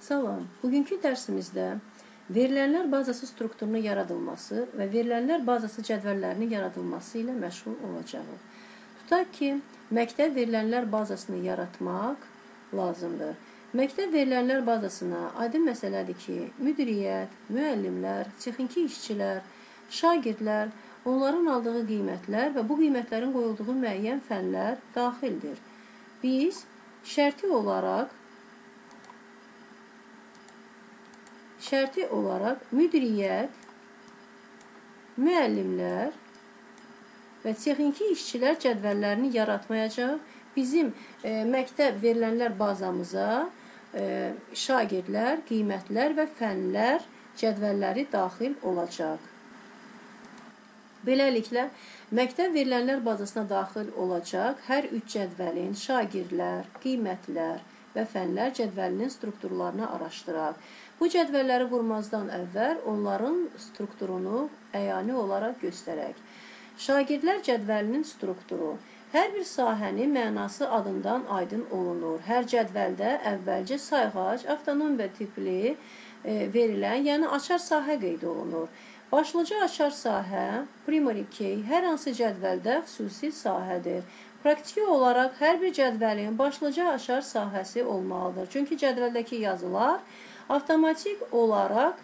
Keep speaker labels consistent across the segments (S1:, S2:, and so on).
S1: Salam. Bugünkü dərsimizdə verilənlər bazası strukturunun yaradılması və verilənlər bazası cədvəllərinin yaradılması ilə məşğul olacağıq. Tutaq ki, məktəb verilənlər bazasını yaratmaq lazımdır. Məktəb verilənlər bazasına aydın məsələdir ki, müdiriyyət, müəllimlər, texniki işçilər, şagirdlər, onların aldığı qiymətlər və bu qiymətlərin qoyulduğu müəyyən fənlər daxildir. Biz şərti olaraq müdiriyyət, müəllimlər və texniki işçilər cədvəllərini yaratmayacaq. Bizim məktəb verilənlər bazamıza şagirdlər, qiymətlər və fənlər cədvəlləri daxil olacaq. Beləliklə, məktəb verilənlər bazasına daxil olacaq hər üç cədvəlin şagirdlər, qiymətlər və fənlər cədvəlinin strukturlarını araşdıraq. Bu cədvəlləri qurmazdan əvvəl onların strukturunu əyani olaraq göstərək. Şagirdlər cədvəlinin strukturu. Hər bir sahənin mənası adından aydın olunur. Hər cədvəldə əvvəlcə sayğac, avtonom və tipli verilən, yəni açar sahə qeyd olunur. Başlıca açar sahə, primary key, hər hansı cədvəldə xüsusi sahədir. Praktiki olaraq hər bir cədvəlin başlıca açar sahəsi olmalıdır. Çünki cədvəldəki yazılar avtomatik olaraq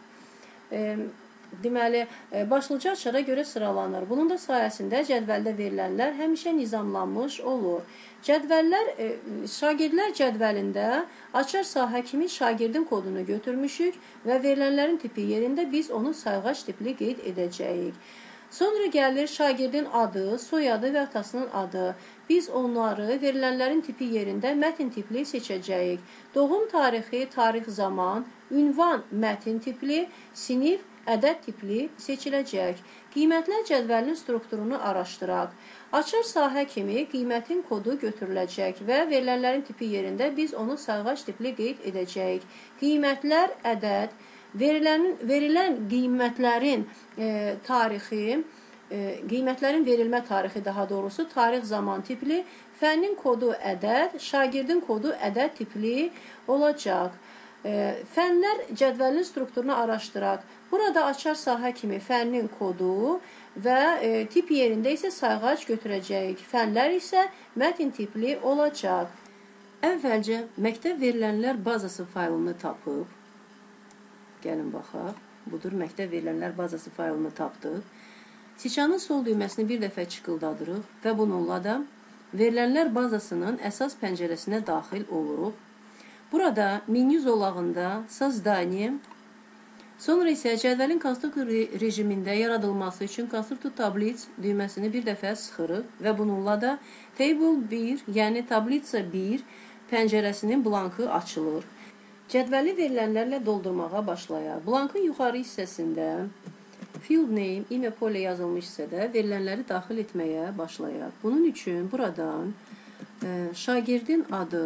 S1: başlıca açara görə sıralanır. Bunun da sayəsində cədvəldə verilənlər həmişə nizamlanmış olur. Şagirdlər cədvəlində açar sahə kimi şagirdin kodunu götürmüşük və verilənlərin tipi yerində biz onu sayğac tipli qeyd edəcəyik. Sonra gəlir şagirdin adı, soyadı və atasının adı. Biz onları verilənlərin tipi yerində mətin tipli seçəcəyik. Doğum tarixi, tarix zaman, ünvan mətin tipli, sinif, ədəd tipli seçiləcək. Qiymətlər cədvəlinin strukturunu araşdıraq. Açar sahə kimi qiymətin kodu götürüləcək və verilənlərin tipi yerində biz onu sayğac tipli qeyd edəcəyik. Qiymətlər, ədəd, verilən qiymətlərin tarixi, qiymətlərin verilmə tarixi daha doğrusu tarix zaman tipli, fənnin kodu ədəd, şagirdin kodu ədəd tipli olacaq. Fənlər cədvəlinin strukturunu araşdıraq. Burada açar sahə kimi fənnin kodu və tip yerində isə sayğac götürəcəyik. Fənlər isə mətin tipli olacaq. Əvvəlcə məktəb verilənlər bazası faylını tapıb, gəlin baxaq. Budur, məktəb verilənlər bazası faylını tapdıq. Siçanın sol düyməsini bir dəfə çıqıldadırıq və bununla da verilənlər bazasının əsas pəncərəsinə daxil oluruq. Burada menyu zolağında Sozdanie, sonra isə cədvəlin konstruktor rejimində yaradılması üçün konstruktor tabliç düyməsini bir dəfə sıxırıq və bununla da Table 1, yəni tablitsa 1 pəncərəsinin blankı açılır. Cədvəli verilənlərlə doldurmağa başlayaq. Blankın yuxarı hissəsində field name, imя polə yazılmışsa da verilənləri daxil etməyə başlayaq. Bunun üçün buradan şagirdin adı,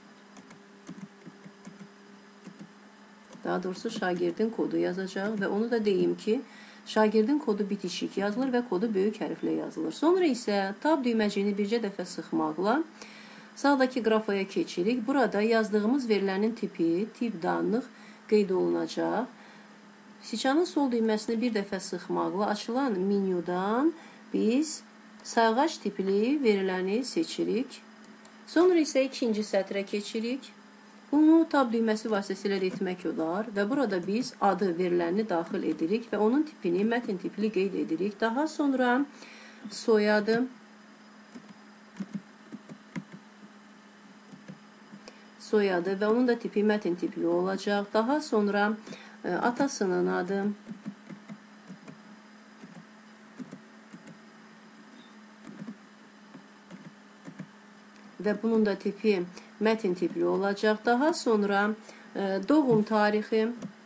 S1: daha doğrusu şagirdin kodu yazacaq və onu da deyim ki, şagirdin kodu bitişik yazılır və kodu böyük hərflə yazılır. Sonra isə tab düyməciyini bircə dəfə sıxmaqla sağdakı qrafaya keçirik. Burada yazdığımız verilənin tipi, tip danlıq qeyd olunacaq. Siçanın sol düyməsini bir dəfə sıxmaqla açılan menyudan biz sayğac tipli veriləni seçirik. Sonra isə ikinci sətrə keçirik. Bunu tab düyməsi vasitəsilə etmək olar və burada biz adı veriləni daxil edirik və onun tipini mətin tipli qeyd edirik. Daha sonra soyadı və onun da tipi mətin tipli olacaq. Daha sonra atasının adı və bunun da tipi mətin tipli olacaq. Daha sonra doğum tarixi,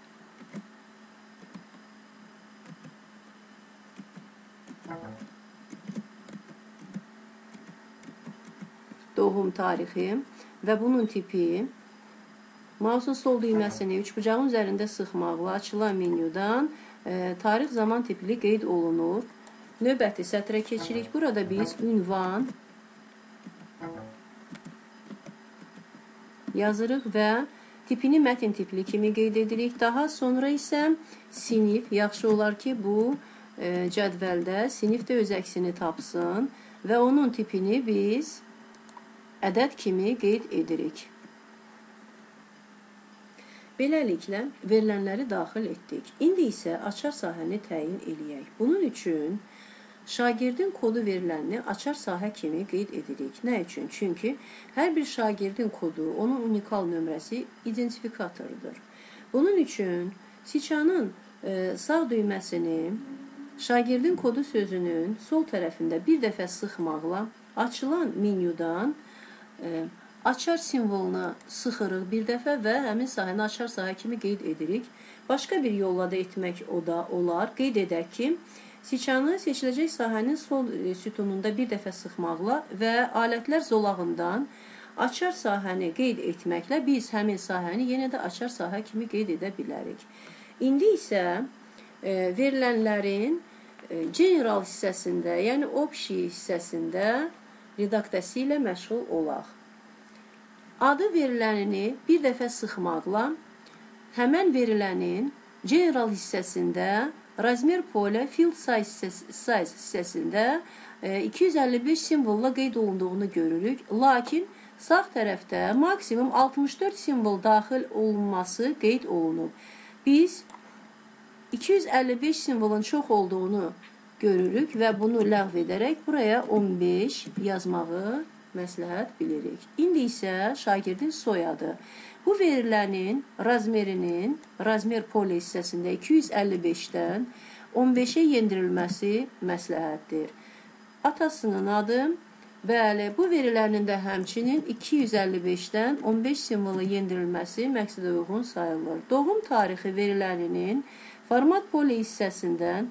S1: və bunun tipi mouse'un sol düyməsini üçbucağın üzərində sıxmaqla açılan menyudan tarix zaman tipli qeyd olunur. Növbəti sətrə keçirik. Burada biz ünvan yazırıq və tipini mətn tipli kimi qeyd edirik. Daha sonra isə sinif, yaxşı olar ki, bu cədvəldə sinif də öz əksini tapsın və onun tipini biz ədəd kimi qeyd edirik. Beləliklə, verilənləri daxil etdik. İndi isə açar sahəni təyin eləyək. Bunun üçün şagirdin kodu verilənini açar sahə kimi qeyd edirik. Nə üçün? Çünki hər bir şagirdin kodu, onun unikal nömrəsi identifikatordur. Bunun üçün siçanın sağ düyməsini şagirdin kodu sözünün sol tərəfində bir dəfə sıxmaqla açılan menyudan açar simvoluna sıxırıq bir dəfə və həmin sahəni açar sahə kimi qeyd edirik. Başqa bir yolla da etmək o da olar. Qeyd edək ki, siçanı seçiləcək sahənin sol sütununda bir dəfə sıxmaqla və alətlər zolağından açar sahəni qeyd etməklə biz həmin sahəni yenə də açar sahə kimi qeyd edə bilərik. İndi isə verilənlərin general hissəsində, yəni opşi hissəsində redaktəsi ilə məşğul olaq. Adı verilənini bir dəfə sıxmaqla həmən verilənin general hissəsində razmer pole field size hissəsində 255 simvolla qeyd olunduğunu görürük. Lakin sağ tərəfdə maksimum 64 simvol daxil olunması qeyd olunub. Biz 255 simvolun çox olduğunu görürük və bunu ləğv edərək buraya 15 yazmağı məsləhət bilirik. İndi isə şagirdin soyadı. Bu verilənin razmerinin, razmer pole hissəsində 255-dən 15-ə yendirilməsi məsləhətdir. Atasının adı, bəli, bu verilərin də həmçinin 255-dən 15 simvolu yendirilməsi məqsədə uyğun sayılır. Doğum tarixi verilərinin format pole hissəsindən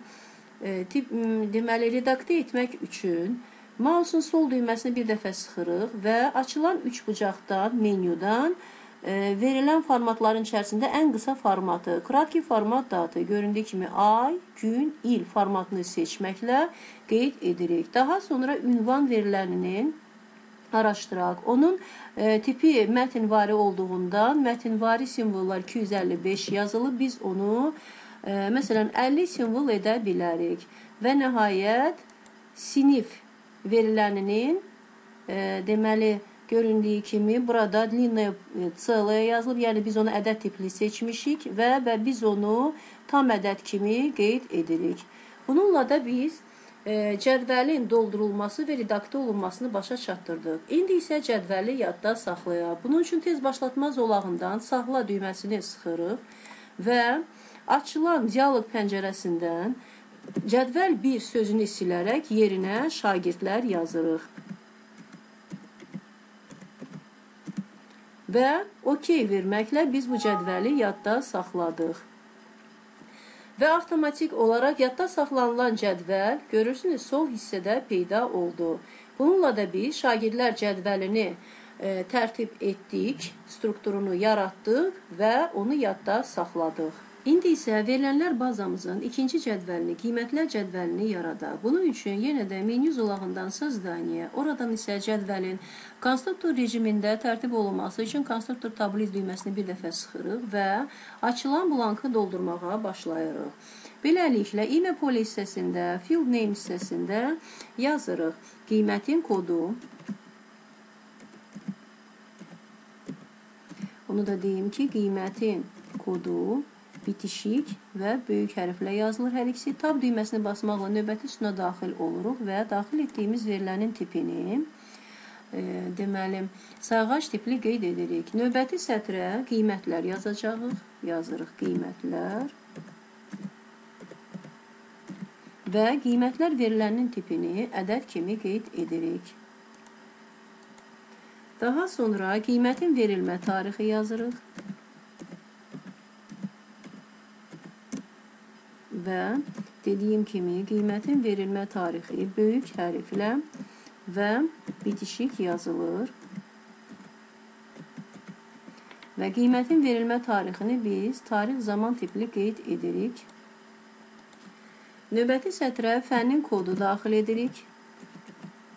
S1: deməli, redaktə etmək üçün mouse'un sol düyməsini bir dəfə sıxırıq və açılan üç bucaqdan, menyudan verilən formatların içərisində ən qısa formatı, kratki format datı, göründüyü kimi ay, gün, il formatını seçməklə qeyd edirik. Daha sonra ünvan verilərinin araşdıraq. Onun tipi mətnvari olduğundan mətnvari simvollar 255 yazılıb. Biz onu məsələn 50 simvol edə bilərik. Və nəhayət sinif veriləninin deməli göründüyü kimi burada длинное целое yazılıb. Yəni biz onu ədəd tipli seçmişik və biz onu tam ədəd kimi qeyd edirik. Bununla da biz cədvəlin doldurulması və redaktə olunmasını başa çatdırdıq. İndi isə cədvəli yadda saxlayaq. Bunun üçün tez başlatma zolağından saxla düyməsini sıxırıq və açılan dialoq pəncərəsindən cədvəl 1 sözünü silərək yerinə şagirdlər yazırıq. Və OK verməklə biz bu cədvəli yadda saxladıq. Və avtomatik olaraq yadda saxlanılan cədvəl, görürsünüz, sol hissədə peyda oldu. Bununla da biz şagirdlər cədvəlini tərtib etdik, strukturunu yaratdıq və onu yadda saxladıq. İndi isə verilənlər bazamızın ikinci cədvəlini, qiymətlər cədvəlini yaradaq. Bunun üçün yenə də menyu zolağından создание, oradan isə cədvəlin konstruktor rejimində tərtib olunması üçün konstruktor tabliz düyməsini bir dəfə sıxırıq və açılan blankı doldurmağa başlayırıq. Beləliklə, imя pole hissəsində, field name hissəsində yazırıq qiymətin kodu. Onu da deyim ki, qiymətin kodu bitişik və böyük hərflə yazılır. Hər ikisi tab düyməsini basmaqla növbəti sütuna daxil oluruq və daxil etdiyimiz verilənin tipini deməli, sayğac tipli qeyd edirik. Növbəti sətrə qiymətlər yazacağıq. Yazırıq qiymətlər və qiymətlər verilənin tipini ədəd kimi qeyd edirik. Daha sonra qiymətin verilmə tarixi yazırıq. Və dediyim kimi qiymətin verilmə tarixi böyük hərflə və bitişik yazılır. Və qiymətin verilmə tarixini biz tarix zaman tipli qeyd edirik. Növbəti sətrə fənnin kodu daxil edirik.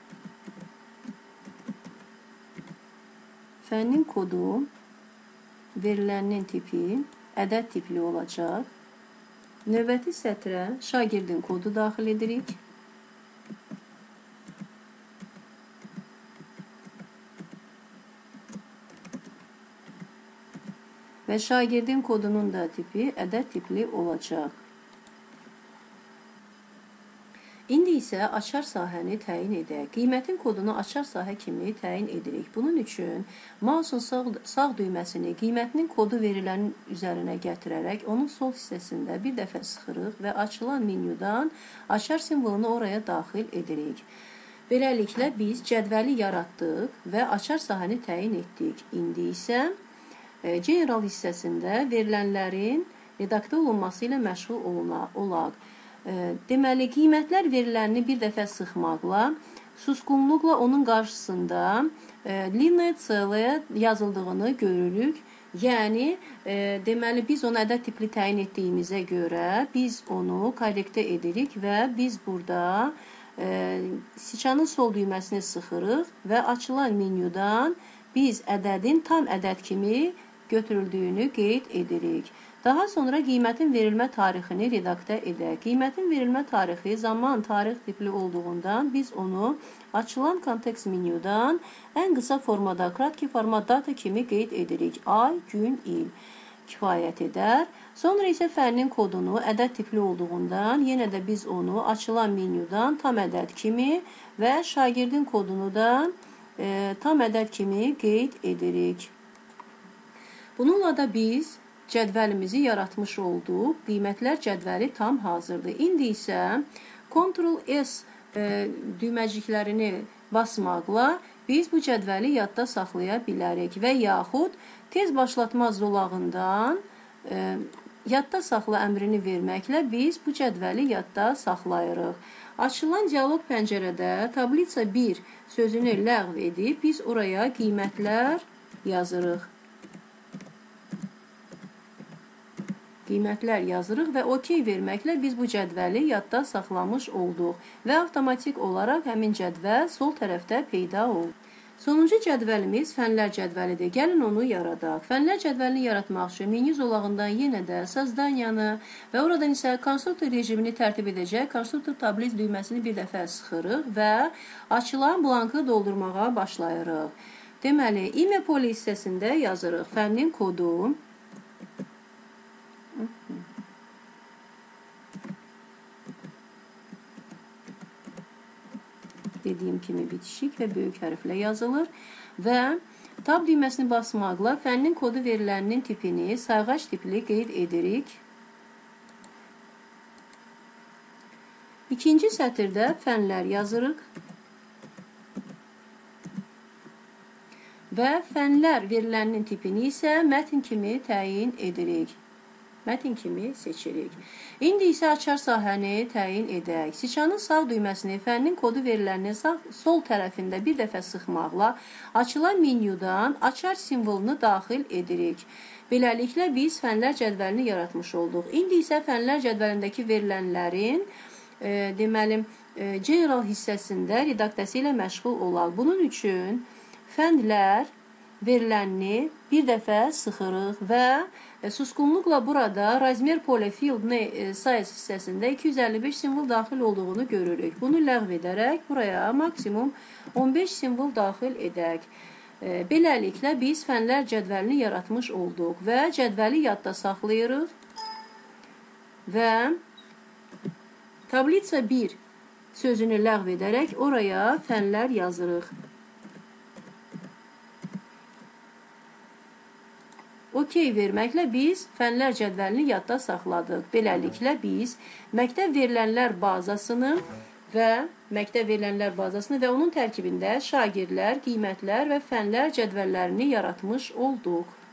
S1: Fənnin kodu verilənin tipi ədəd tipli olacaq. Növbəti sətrə şagirdin kodu daxil edirik. Və şagirdin kodunun da tipi ədəd tipli olacaq. İndi isə açar sahəni təyin edək. Qiymətin kodunu açar sahə kimi təyin edirik. Bunun üçün mouse'un sağ düyməsini qiymətinin kodu verilənin üzərinə gətirərək onun sol hissəsində bir dəfə sıxırıq və açılan menyudan açar simvolunu oraya daxil edirik. Beləliklə biz cədvəli yaratdıq və açar sahəni təyin etdik. İndi isə general hissəsində verilənlərin redaktə olunması ilə məşğul olaq. Deməli, qiymətlər verilənini bir dəfə sıxmaqla, susqunluqla onun qarşısında liniyaya целое yazıldığını görürük. Yəni, deməli, biz onu ədəd tipli təyin etdiyimizə görə biz onu korrektə edirik və biz burada siçanın sol düyməsini sıxırıq və açılan menyudan biz ədədin tam ədəd kimi götürüldüyünü qeyd edirik. Daha sonra qiymətin verilmə tarixini redaktə edək. Qiymətin verilmə tarixi zaman, tarix tipli olduğundan biz onu açılan kontekst menyudan ən qısa formada, kratki format data kimi qeyd edirik. Ay, gün, il kifayət edər. Sonra isə fərnin kodunu ədəd tipli olduğundan yenə də biz onu açılan menyudan tam ədəd kimi və şagirdin kodunu da tam ədəd kimi qeyd edirik. Bununla da biz cədvəlimizi yaratmış olduq. Qiymətlər cədvəli tam hazırdır. İndi isə Ctrl+S düyməciklərini basmaqla biz bu cədvəli yadda saxlaya bilərik və yaxud tez başlatma zolağından yadda saxla əmrini verməklə biz bu cədvəli yadda saxlayırıq. Açılan dialoq pəncərədə tablitsa 1 sözünü ləğv edib biz oraya qiymətlər yazırıq. Qiymətlər yazırıq və OK verməklə biz bu cədvəli yadda saxlamış olduq və avtomatik olaraq həmin cədvəl sol tərəfdə peyda oldu. Sonuncu cədvəlimiz fənlər cədvəlidir. Gəlin onu yaradaq. Fənlər cədvəlini yaratmaq üçün menyu zolağından yenə də Sazdanyanı və oradan isə konstruktor rejimini tərtib edəcək konstruktor tablet düyməsini bir dəfə sıxırıq və açılan blankı doldurmağa başlayırıq. Deməli, imya poli hissəsində yazırıq fənnin kodu. Dediyim kimi bitişik və böyük hərflə yazılır və tab düyməsini basmaqla fənnin kodu veriləninin tipini sayğac tipli qeyd edirik. İkinci sətirdə fənlər yazırıq və fənlər veriləninin tipini isə mətn kimi təyin edirik. Mətn kimi seçirik. İndi isə açar sahəni təyin edək. Siçanın sağ düyməsini fənnin kodu veriləninin sol tərəfində bir dəfə sıxmaqla açılan menyudan açar simvolunu daxil edirik. Beləliklə biz fənlər cədvəlini yaratmış olduq. İndi isə fənlər cədvəlindəki verilənlərin deməli general hissəsində redaktəsi ilə məşğul olaq. Bunun üçün fənlər verilənini bir dəfə sıxırıq və susqunluqla burada razmer pole field size hissəsində 255 simvol daxil olduğunu görürük. Bunu ləğv edərək buraya maksimum 15 simvol daxil edək. Beləliklə biz fənlər cədvəlini yaratmış olduq və cədvəli yadda saxlayırıq və tablitsa 1 sözünü ləğv edərək oraya fənlər yazırıq. OK verməklə biz fənlər cədvəlini yadda saxladıq. Beləliklə biz məktəb verilənlər bazasını və onun tərkibində şagirdlər, qiymətlər və fənlər cədvəllərini yaratmış olduq.